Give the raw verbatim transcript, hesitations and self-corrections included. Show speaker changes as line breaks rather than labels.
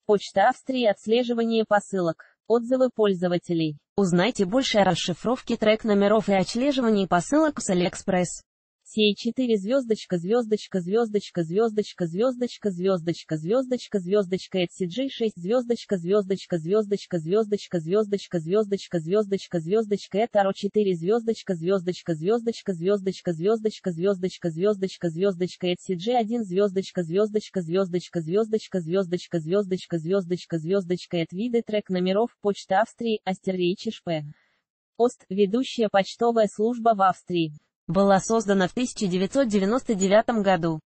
Почта Австрии. Отслеживание посылок. Отзывы пользователей.
Узнайте больше о расшифровке трек-номеров и отслеживании посылок с AliExpress.
Сей четыре звездочка звездочка звездочка звездочка звездочка звездочка звездочка звездочка Etsy шесть звездочка звездочка звездочка звездочка звездочка звездочка звездочка звездочка Этаро четыре звездочка звездочка звездочка звездочка звездочка звездочка звездочка звездочка Etsy один звездочка звездочка звездочка звездочка звездочка звездочка звездочка звездочка Эт виды трек номеров. Почта Австрии. Астеррейч Шп. Ост. Ведущая почтовая служба в Австрии.
Была создана в тысяча девятьсот девяносто девятом году.